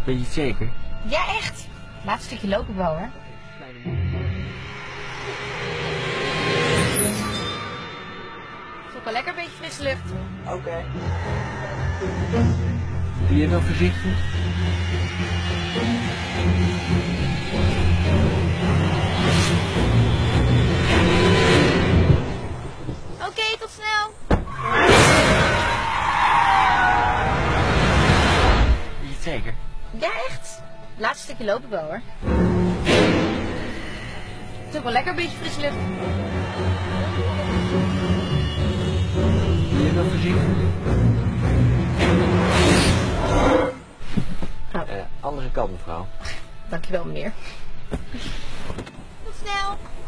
Weet je het zeker? Ja, echt. Laatste stukje lopen wel, hoor. Het is ook wel lekker, een beetje frisse lucht. Oké. Doe je wel voorzichtig? Oké, tot snel. Weet je het zeker? Ja, echt. Laatste stukje lopen wel, hoor. Het is ook wel lekker, een beetje frisse lucht. Doe je wel voorzichtig? Oh. Andere kant, mevrouw. Dankjewel, meneer. Tot snel.